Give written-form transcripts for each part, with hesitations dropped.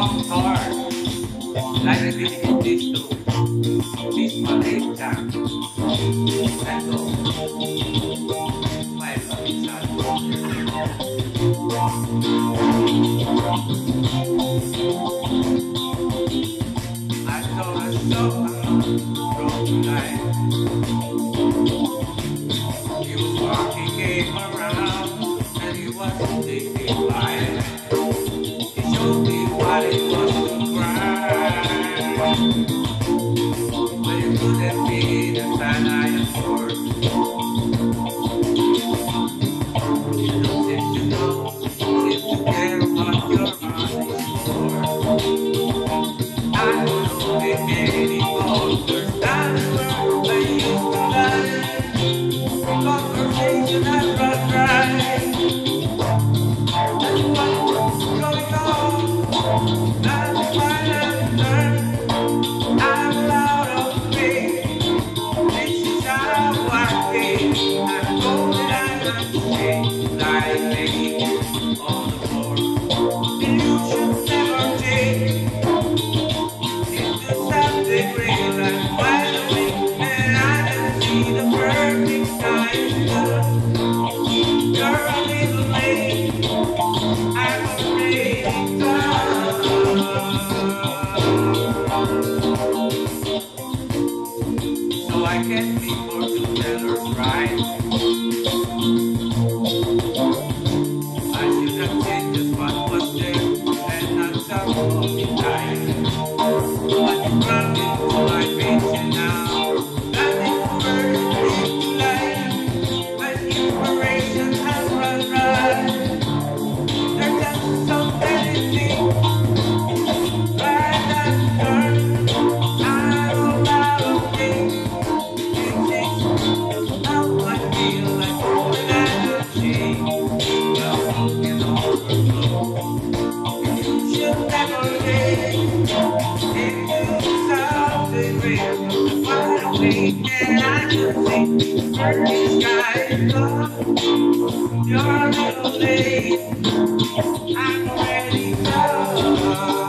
hard. Like I did in this too. This one eight time. Let's go. My love is out. I saw a song from life. He was walking, came around, and he was thinking why. He showed me what it was to cry. But it couldn't be the man I adored. You don't seem to know, seem to care what your heart is for. I don't know if anymore. There's not a word I used to lie. Conversation has run dry. That's what's going on. Now the final turn. I'm out of faith. This is how I feel. I'm golden and I'm safe. Like laying on the floor. Illusions never change. Into something real and wide awake. And I can see the perfect time. You're a little late. I'm already gone. So I can't be fortune tellers, right? I should have changed just what was there and not some of the time. But you brought me to my vision now. Nothing worth to life. My inspiration has run dry. There's just so many things right and turn. I'm all out of things. It takes how I feel like more than a shame. Now broken overflow. You should never get into something real. Wide awake and I can see the perfect sky is gone. You're a little late. I'm already gone.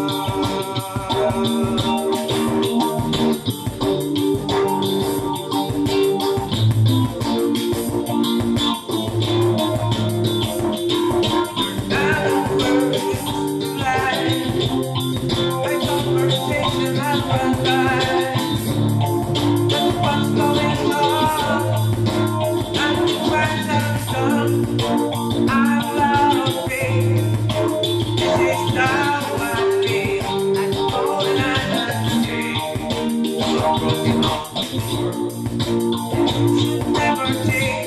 Not a word is life. My conversation has run by. But what's going on? Nothing finds out done. I'm out of faith. This is how I feel. I'm falling out of shame. You're broken on the floor. You should never take.